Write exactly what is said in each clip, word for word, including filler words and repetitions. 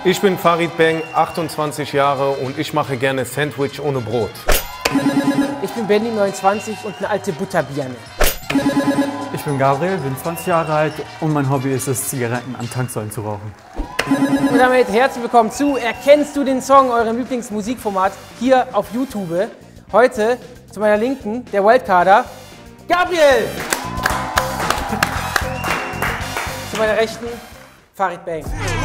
Ich bin Farid Bang, achtundzwanzig Jahre und ich mache gerne Sandwich ohne Brot. Ich bin Benny, neunundzwanzig und eine alte Butterbirne. Ich bin Gabriel, bin zwanzig Jahre alt und mein Hobby ist es, Zigaretten an Tanksäulen zu rauchen. Und damit herzlich willkommen zu Erkennst du den Song, eurem Lieblingsmusikformat hier auf YouTube. Heute zu meiner Linken der Wildcarder Gabriel. Zu meiner Rechten Farid Bang.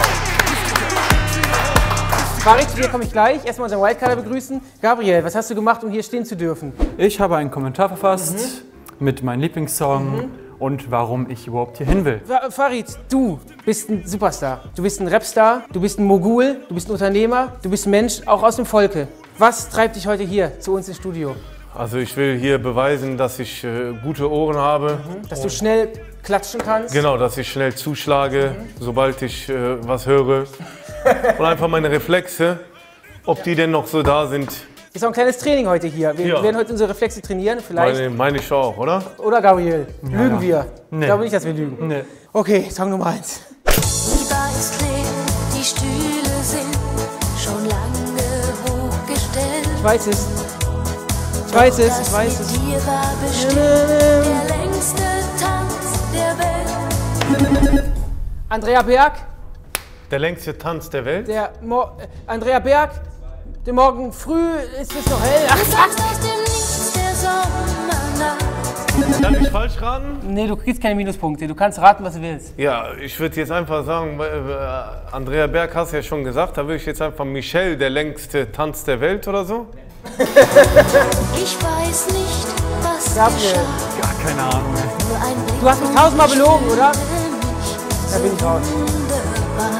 Farid, zu dir komme ich gleich. Erstmal unseren Wildcarder begrüßen. Gabriel, was hast du gemacht, um hier stehen zu dürfen? Ich habe einen Kommentar verfasst mhm. mit meinem Lieblingssong mhm. und warum ich überhaupt hier hin will. Farid, du bist ein Superstar. Du bist ein Rapstar, du bist ein Mogul, du bist ein Unternehmer, du bist ein Mensch, auch aus dem Volke. Was treibt dich heute hier zu uns ins Studio? Also ich will hier beweisen, dass ich äh, gute Ohren habe. Mhm. Dass du schnell klatschen kannst. Genau, dass ich schnell zuschlage, mhm. sobald ich äh, was höre. Und einfach meine Reflexe, ob die denn noch so da sind. Ist auch ein kleines Training heute hier. Wir ja. werden heute unsere Reflexe trainieren, vielleicht. Meine, meine ich auch, oder? Oder Gabriel? Ja, lügen ja. wir? Nee. Ich glaube nicht, dass wir lügen. Nee. Okay, Song Nummer eins. Die Bar ist leer, die Stühle sind schon lange hochgestellt. Ich weiß es. Ich weiß es, ich weiß es. Dir war bestimmt der längste Tanz der Welt. Andrea Berg. Der längste Tanz der Welt? Der Mo äh, Andrea Berg. Der Morgen früh ist es noch hell. Ach, Du sagst aus dem Nichts der Sommernacht. Kann ich falsch raten? nee, du kriegst keine Minuspunkte. Du kannst raten, was du willst. Ja, ich würde jetzt einfach sagen, äh, Andrea Berg hast du ja schon gesagt, da würde ich jetzt einfach Michelle, der längste Tanz der Welt oder so. Ich weiß nicht, was Gabriel. geschah. Gar keine Ahnung. Nur ein Blick Du hast mich tausendmal belogen, oder? Da bin ich raus. Wunderbar.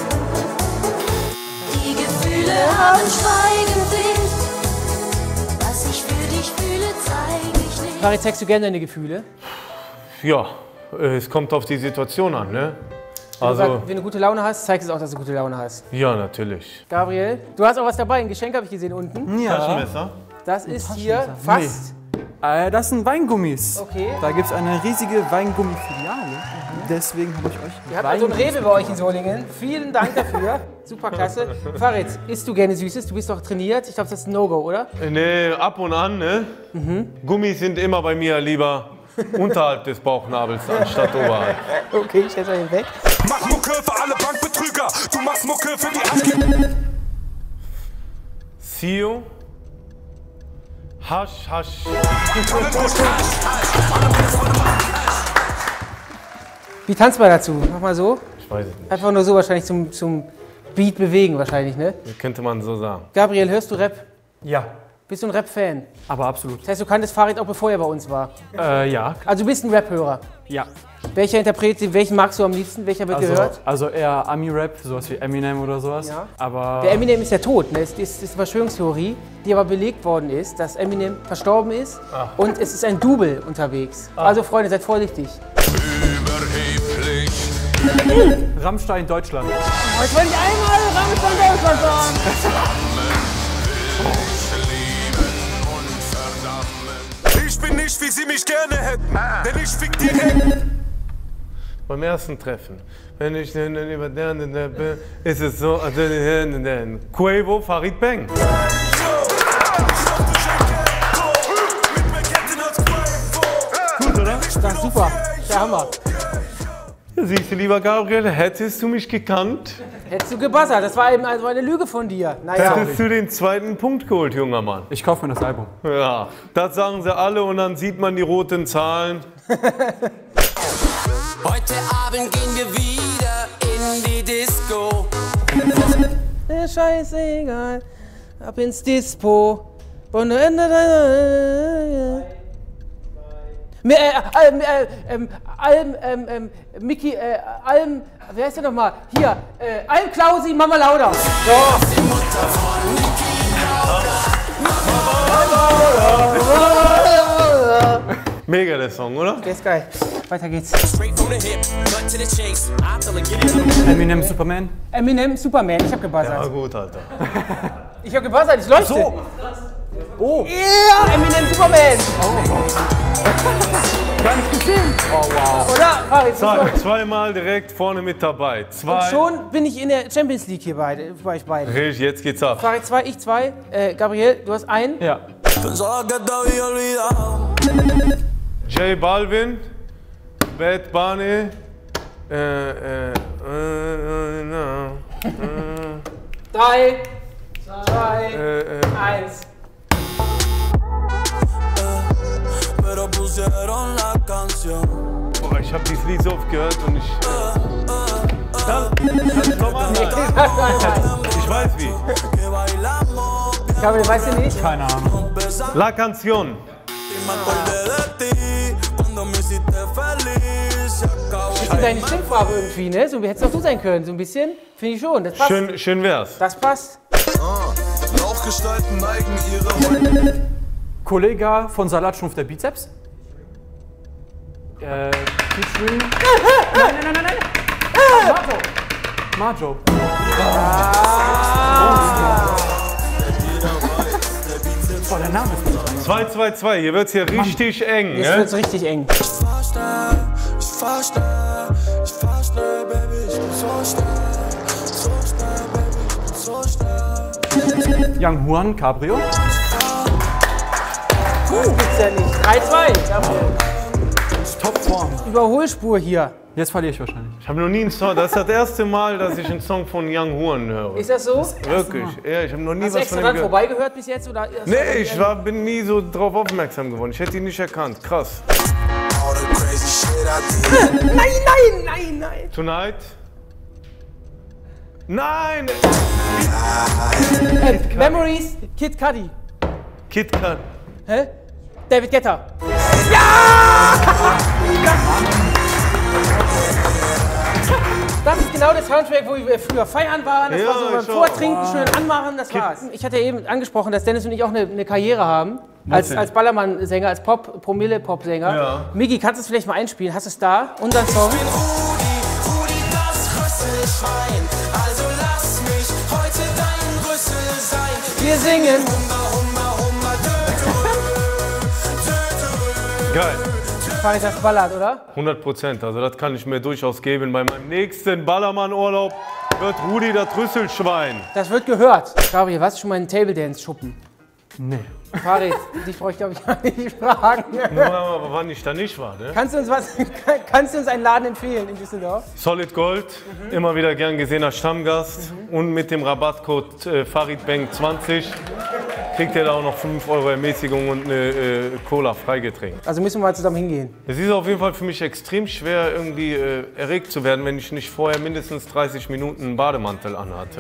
Die Gefühle haben schweigend wild. Was ich für dich fühle, zeig ich nicht. Farid, zeigst du gerne deine Gefühle? Ja, äh, es kommt auf die Situation an, ne? Also, Also, wenn du gute Laune hast, zeigst es auch, dass du gute Laune hast. ja, natürlich. Gabriel, du hast auch was dabei. Ein Geschenk habe ich gesehen unten. Ja. Taschenmesser? Das ist hier fast. Äh, das sind Weingummis. Okay. Da gibt es eine riesige Weingummi-Filiale. Deswegen habe ich euch Ihr habt also ein Rewe bei euch in Solingen. Vielen Dank dafür. Super klasse. Farid, isst du gerne Süßes? Du bist doch trainiert. Ich glaube, das ist ein No-Go, oder? Ne, ab und an, ne? Mhm. Gummis sind immer bei mir lieber unterhalb des Bauchnabels anstatt oberhalb. Okay, ich stelle ihn weg. Mach Mucke für alle Bankbetrüger, du machst Mucke für die Arschge... Sio. Hasch, hasch. Wie tanzt man dazu? Mach mal so. Ich weiß es nicht. Einfach nur so wahrscheinlich zum, zum Beat bewegen wahrscheinlich, ne? Das könnte man so sagen. Gabriel, hörst du Rap? Ja, Bist du ein Rap-Fan? aber absolut. Das heißt, du kanntest Farid auch bevor er bei uns war. Äh, ja. Also du bist ein Rap-Hörer. Ja. Welcher Interpret, welchen magst du am liebsten? Welcher wird Also, gehört? also eher Ami-Rap, sowas wie Eminem oder sowas. Ja. Aber Der Eminem ist ja tot. Ne? Es ist, ist eine Verschwörungstheorie, die aber belegt worden ist, dass Eminem verstorben ist und es ist ein Double unterwegs. Also Freunde, seid vorsichtig. Rammstein Deutschland. Jetzt wollte ich einmal Rammstein Deutschland sagen. Ich bin nicht, wie sie mich gerne hätten, denn ich fick direkt. Beim ersten Treffen, wenn ich über den ist es so, Quavo, Farid Bang. Gut, oder? Das ist super. Der Hammer. Ja, siehst du, lieber Gabriel, hättest du mich gekannt, Hättest du gebuzzert. Das war eben also eine Lüge von dir. Naja. hättest du den zweiten Punkt geholt, junger Mann. Ich kaufe mir das Album. Ja, das sagen sie alle und dann sieht man die roten Zahlen. Heute Abend gehen wir wieder in die Disco. Äh, Scheißegal. Ab ins Dispo. Und Ende deiner. Mir, äh, Alm, äh, ähm, Alm, ähm, ähm, Mickey, äh, Alm, wer ist der nochmal? Hier, äh, Alm Klausi, Mama Lauda. So. Mega der Song, oder? Der ist geil. Weiter geht's. Straight from the hip, cut to the chase. I feel like getting Eminem Superman. Eminem, Superman. Ich hab Ja gebuzzert. gut, Alter. Ich hab gebuzzert, ich leuchte. So. Oh. Yeah, Eminem, Superman. Gar nicht gesehen. Oh wow. Oder? Farid, Zack, zweimal direkt vorne mit dabei. Zwei. und schon bin ich in der Champions League hier beide, bei euch beiden. Richtig, jetzt geht's ab. Farid zwei, ich zwei. Äh, Gabriel, du hast einen. Ja. J Balvin, Bad Bunny, äh, äh, äh, äh, no, äh, Drei, zwei, äh, äh. eins. Boah, ich hab dieses Lied so oft gehört und ich... Äh, dann, dann nochmal. Ich weiß wie. Gabriel, weißt du nicht? Keine Ahnung. La Canción. Ich finde deine Stimmfarbe irgendwie, ne? So hättest auch du sein können, so ein bisschen. Finde ich schon, das passt. Schön, schön wär's. Das passt. Rauchgestalten neigen ihre Kollege von Salatschnupf der Bizeps. Äh, featuring. Nein, nein, nein, nein, nein. Majo. Majo. Boah, der Name ist nicht. zwei zwei zwei, hier wird's hier richtig eng. Jetzt Ne? wird's richtig eng. Ich fahr schnell, ich fahr schnell, ich fahr schnell, Baby, ich bin so schnell, so schnell, Baby, ich bin so schnell. Young Juan Cabrio. Das gibt's ja nicht. drei zwei, Gabriel. Topform. Überholspur hier. Jetzt verliere ich wahrscheinlich. Ich habe noch nie einen Song, das ist das erste Mal, dass ich einen Song von Young Horn höre. Ist das so? Wirklich, ja, ich habe noch nie Hast du was von extra ihm dran gehört. vorbeigehört bis jetzt? Oder Nee, ich war, bin nie so drauf aufmerksam geworden. Ich hätte ihn nicht erkannt. Krass. Nein, nein, nein, nein. Tonight? Nein! Äh, Memories, Kid Cudi. Kid Kat. Hä? David Guetta. Das ist genau der Soundtrack, wo wir früher feiern waren. Das Ja, war so beim ich auch. Vortrinken, schön anmachen, das war's. Ich hatte eben angesprochen, dass Dennis und ich auch eine, eine Karriere haben. Als, als Ballermann-Sänger, als Pop, Promille-Pop-Sänger. Ja. Migi, kannst du es vielleicht mal einspielen? Hast du es da? Unseren Song? Rudi, Rudi, das Rüsselschwein, also lass mich heute dein Rüssel sein. Wir singen. Hummer, Hummer, Hummer, dö, dö, dö, dö. Geil. Farid, das ballert, oder? hundert Prozent. Also das kann ich mir durchaus geben. Bei meinem nächsten Ballermann-Urlaub wird Rudi das Rüsselschwein. Das wird gehört. Gabriel, warst du schon mal in Table Dance schuppen? Nee. Farid, dich brauche ich glaube ich gar nicht fragen. Nur aber wann ich da nicht war, ne? Kannst du uns was, kannst du uns einen Laden empfehlen in Düsseldorf? Solid Gold, Mhm. immer wieder gern gesehener Stammgast. Mhm. Und mit dem Rabattcode äh, FaridBank zwanzig kriegt ihr da auch noch fünf Euro Ermäßigung und eine äh, Cola Freigetränk. Also müssen wir mal zusammen hingehen. Es ist auf jeden Fall für mich extrem schwer, irgendwie äh, erregt zu werden, wenn ich nicht vorher mindestens dreißig Minuten einen Bademantel anhatte.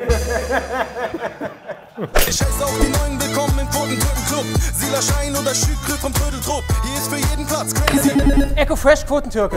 Ich heiße auf die neuen Willkommen im Quotentürken-Club. Sila Schein oder Schükrü vom Trödeltrupp. Hier ist für jeden Platz crazy. Echo Fresh Quotentürke.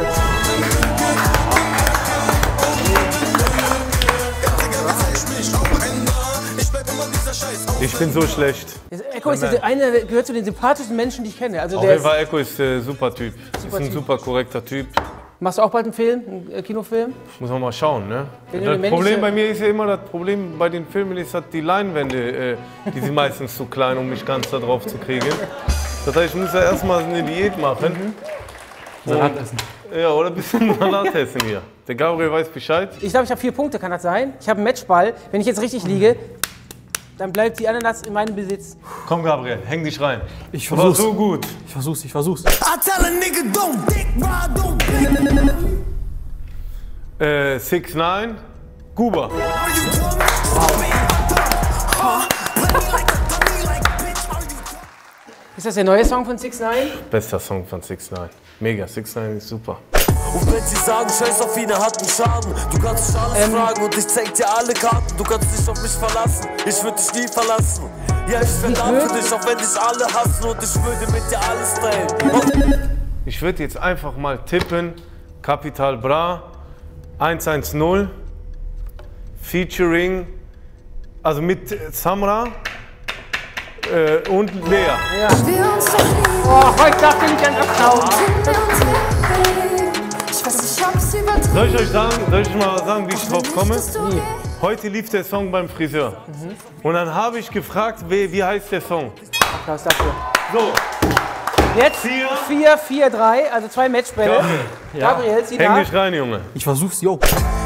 Ich bin so schlecht. Echo ist der, einer, der gehört zu den sympathischsten Menschen, die ich kenne. Also Auf der jeden ist, Fall, Echo ist ein äh, super Typ. Ist ein Typ. super korrekter Typ. machst du auch bald einen Film, einen äh, Kinofilm? Muss man mal schauen, ne? Wenn du eine Das Problem männliche- bei mir ist ja immer, das Problem bei den Filmen ist, dass die Leinwände, äh, die sind meistens zu klein, um mich ganz da drauf zu kriegen. Das heißt, ich muss ja erstmal eine Diät machen. Salat essen. Ja, oder ein bisschen Salat essen hier. Der Gabriel weiß Bescheid. Ich glaube, ich habe vier Punkte, kann das sein? Ich habe einen Matchball. Wenn ich jetzt richtig liege, dann bleibt die Ananas in meinem Besitz. Komm, Gabriel, häng dich rein. Ich War versuch's. so gut. Ich versuch's, ich versuch's. I tell a nigga don't dick ride, don't dick. Äh, six nine, Guba. Are you dumb? Huh? Play me like a dummy, like a bitch. Are you dumb? Ist das der neue Song von six nine? Bester Song von six nine. Mega, six nine ist super. Und wenn sie sagen, scheiß auf ihn, er hat einen Schaden. Du kannst dich alles Ähm. fragen und ich zeig dir alle Karten. Du kannst dich auf mich verlassen, ich würde dich nie verlassen. Ja, ich bin da für dich, auch wenn dich alle hassen. Und ich würde mit dir alles teilen. Und Ich würde jetzt einfach mal tippen, Capital Bra, eins eins null, featuring, also mit Samra äh, und Lea. Wir uns doch lieben, Oh, heute darf ich nicht an das Schauen. sind wir uns lieb. Ich weiß, ich hab's übertrieben. Soll ich euch sagen, soll ich mal sagen, wie ich drauf komme? Möchtest du reden? Heute lief der Song beim Friseur. Und dann habe ich gefragt, wie, wie heißt der Song? Applaus dafür. So, Jetzt vier, vier, drei, also zwei Matchbälle. Ja. Gabriel, zieh Häng nach. dich rein, Junge. Ich versuch's, yo.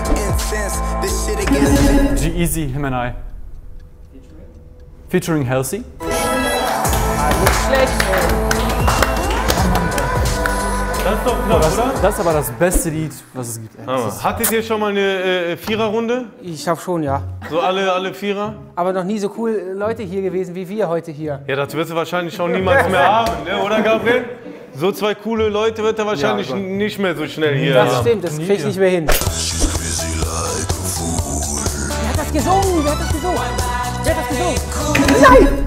G-Eazy, him and I. Featuring Halsey. Nicht schlecht, ey. Das ist doch knapp, Das, oder? das ist aber das beste Lied, was es gibt. Ey. Das Hammer. ist, Hattet ihr schon mal eine äh, Viererrunde? Ich hab schon, ja. So alle, alle Vierer? Aber noch nie so cool Leute hier gewesen wie wir heute hier. Ja, das wirst du wahrscheinlich schon niemals mehr haben, ne? Oder Gabriel? So zwei coole Leute wird er wahrscheinlich Ja, nicht mehr so schnell hier Das haben. stimmt, das krieg ich nicht mehr hin. Wer hat das gesungen? Wer hat das gesungen? Wer hat das gesungen? Nein!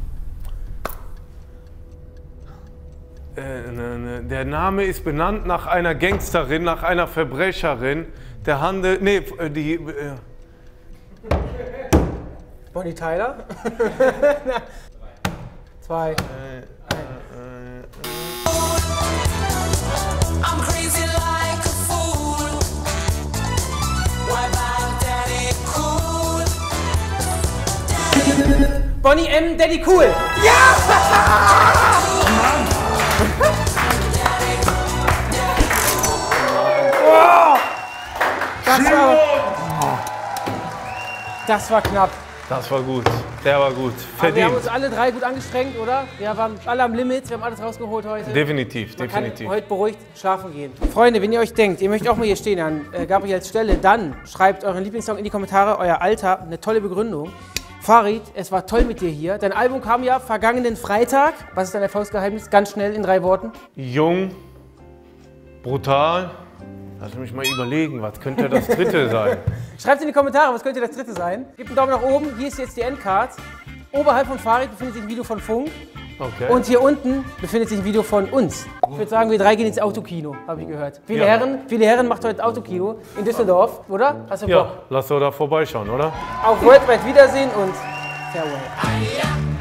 Äh, ne, ne. Der Name ist benannt nach einer Gangsterin, nach einer Verbrecherin. Der Handel. Nee, die. Äh, Bonnie Tyler. Zwei. I'm crazy like a fool. Why back daddy cool? Bonnie M. Daddy Cool. Ja! Das war, das war knapp. das war gut. Der war gut. Aber wir haben Verdient. uns alle drei gut angestrengt, oder? Wir waren alle am Limit, wir haben alles rausgeholt heute. Definitiv, Man kann definitiv. heute beruhigt schlafen gehen. Freunde, wenn ihr euch denkt, ihr möchtet auch mal hier stehen an äh, Gabriels Stelle, dann schreibt euren Lieblingssong in die Kommentare, euer Alter, eine tolle Begründung. Farid, es war toll mit dir hier. Dein Album kam ja vergangenen Freitag. Was ist dein Erfolgsgeheimnis? Ganz schnell in drei Worten. Jung, brutal. Lass mich mal überlegen, was könnte das dritte sein? Schreibt in die Kommentare, was könnte das dritte sein. Gebt einen Daumen nach oben. Hier ist jetzt die Endcard. Oberhalb von Farid befindet sich ein Video von Funk. Okay. Und hier unten befindet sich ein Video von uns. Ich würde sagen, wir drei gehen ins Autokino, habe ich gehört. Viele, Ja. Herren, viele Herren macht heute Autokino in Düsseldorf, oder? Hast du Bock? Ja, lass doch da vorbeischauen, oder? Auf Worldwide Wiedersehen und Farewell.